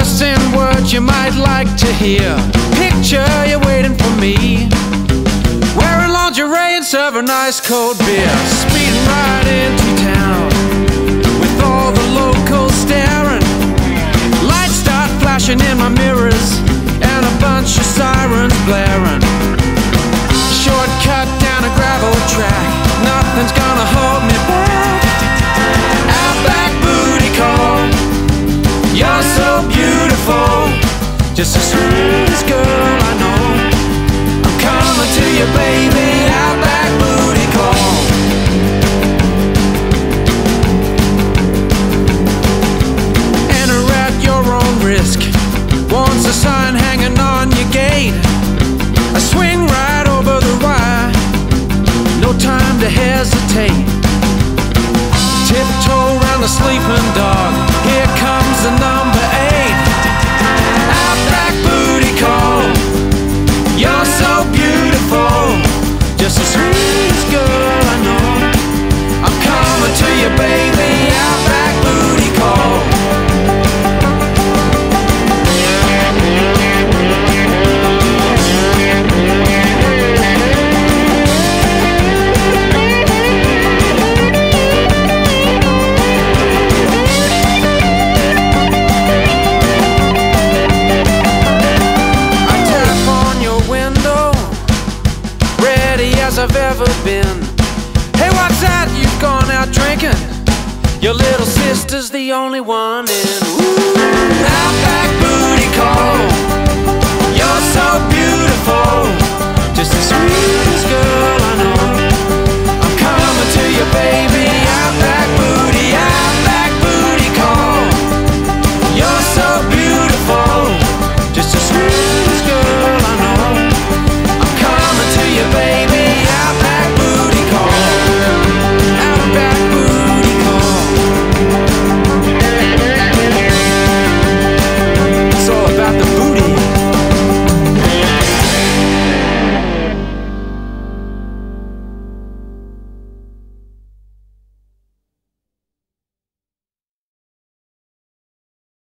just in words you might like to hear. Picture you waiting for me, wearing lingerie and serving ice cold beer, speeding right into town with all the locals staring. Lights start flashing in my mirrors and a bunch of sirens blaring. Shortcut down a gravel track, nothing's gonna hold me back. Outback booty call, you're so beautiful, just the sweetest girl I know. I'm coming to you, baby, outback booty call. Enter at your own risk, once a sign hanging on your gate. I swing right over the wire, no time to hesitate. Tiptoe around the sleeping dog, here comes the number 8. Outback booty call, you're so beautiful, just the sweetest girl I know. I'm coming to you, baby, outback booty call. As I've ever been. Hey, what's that? You've gone out drinking? Your little sister's the only one in.